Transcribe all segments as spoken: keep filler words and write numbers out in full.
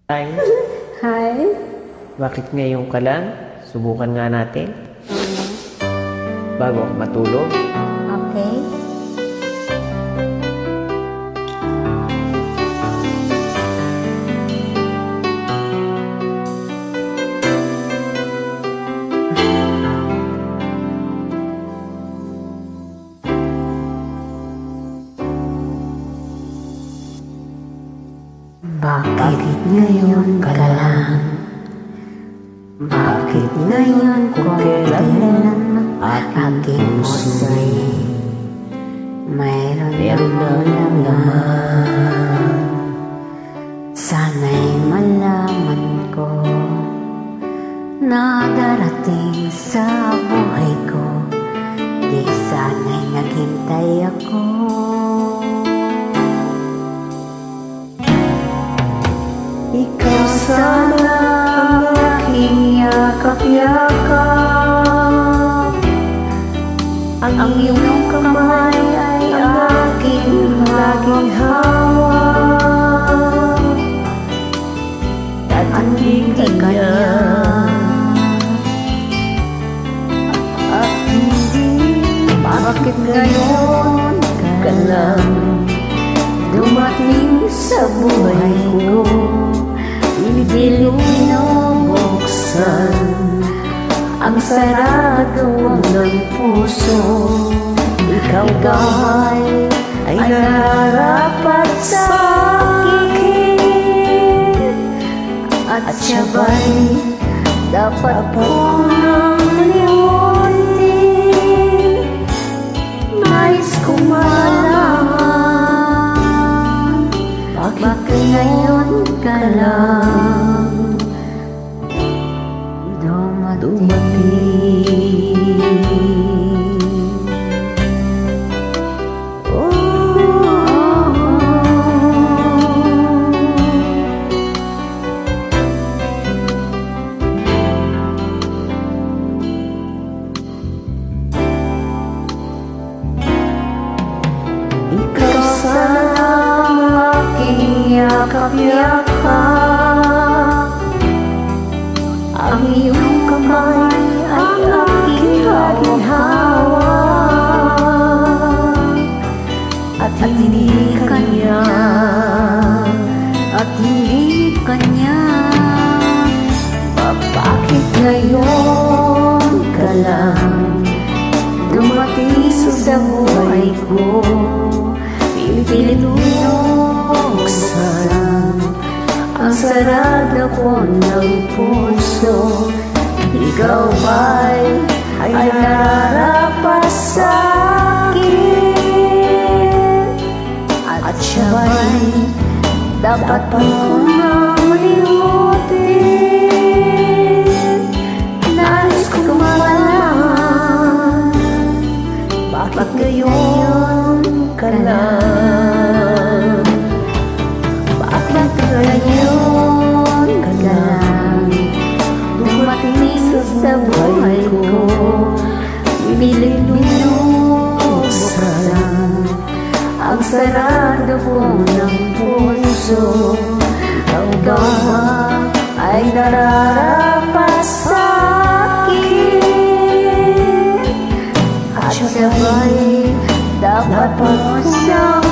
Hi, Hi. bakit ngayon ka lang? Subukan nga natin. Bago ako matulog. Okay. Bakit ngayon ka lang? Bakit ngayon kung kailan aking puso'y mayroon ng laman? Sana'y malaman ko na darating sa buhay ko, di sana'y naghintay ako. Ikaw sana ang aking yakap-yakap, ang iyong kamay ay aking laging hawak, at hindi kanya, at hindi. Bakit ngayon ka lang dumating sa buhay ko? Hindi binubuksan ang sarado ng puso. Ikaw ba'y ay nararapat sa akin, at siya ba'y dapat punang limutin? Nais ko malaman, bakit ngayon ka lang dumating? Oh, ikaw sana ang aking yakap-yakap, ang iyong kamay ay aking laging hawak, at hindi kanya, at hindi kanya. Bakit ngayon ka lang dumating sa buhay ko? Pilit binubuksan ang sarado ko ng puso. Ikaw ba'y ay nararapat sa akin, at siya ba'y dapat punang limutin? Nais ko malaman, bakit ngayon ka lang? Bakit ngayon ka lang dumating sa buhay ko? Pilit binubuksan ang sarado ko ng puso. Ikaw ba ay nararapat sa akin, at siya ba'y dapat mo siyang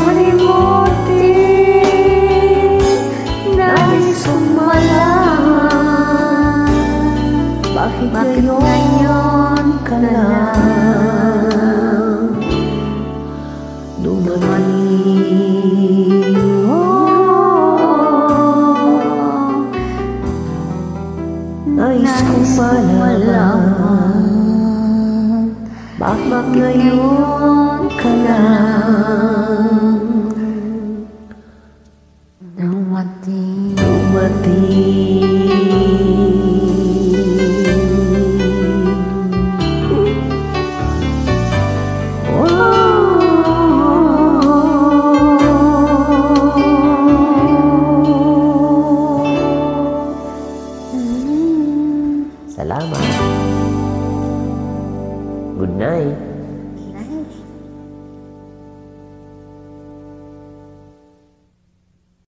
limutin? Nais kong malaman, bakit ngayon ka lang dumating? Oh, nais kong malaman, bakit ngayon ka lang dumating? Dumating.